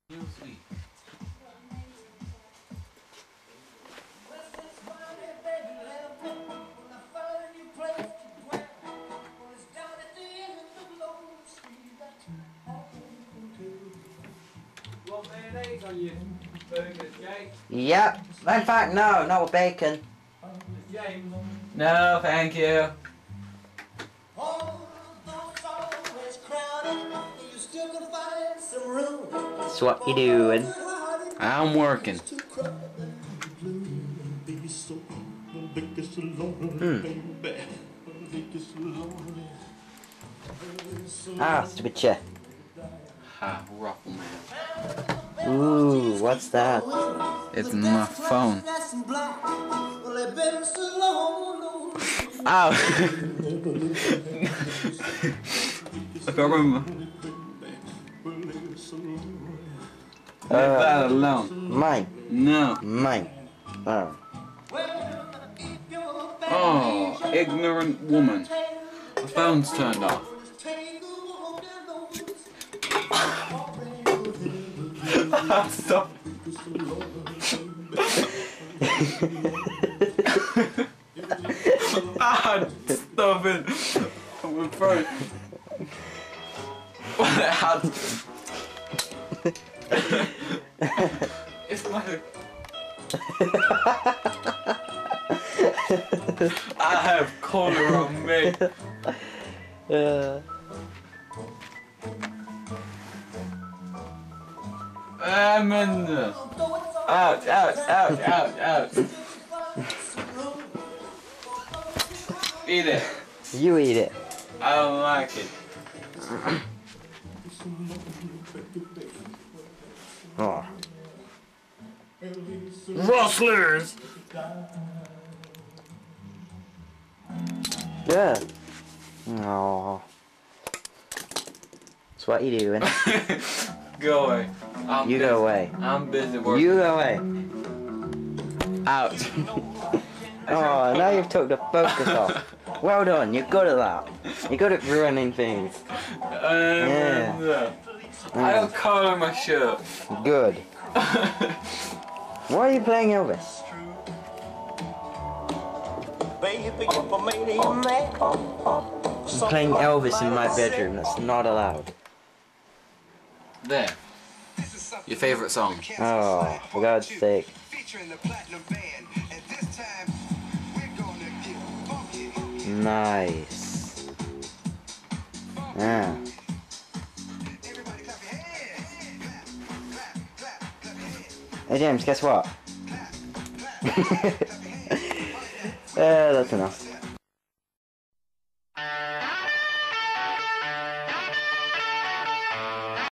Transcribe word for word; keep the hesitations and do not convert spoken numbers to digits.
Real sweet. Want mayonnaise on your burgers, Jake? Yep. In fact, no, not with bacon. James? No, thank you. That's what you doing. I'm working. Hmm. Ah, stupid chair. Ha, ruffle man. Ooh, what's that? It's my phone. Ow! I can't remember. Uh, Leave that alone. Mine. No. Mine. Oh. Oh, ignorant woman. The phone's turned off. Stop. Ah, stop it. I'm afraid. How? It's my. I have collar on me. Uh. I'm in the. Ouch, ouch, ouch, ouch, ouch. Eat it. You eat it. I don't like it. Oh. Rustlers! Yeah. Oh. That's what you doing. Go away. I'm You busy. go away. I'm busy working. You go away. Ouch. Oh, now you've took the focus off. Well done, you're good at that. You're good at ruining things. Um, Yeah. I have collar on my shirt. Good. Why are you playing Elvis? I'm playing Elvis in my bedroom. That's not allowed. There. Your favourite song. Oh, for God's sake. Nice. Yeah. Hey James, guess what? uh, that's enough.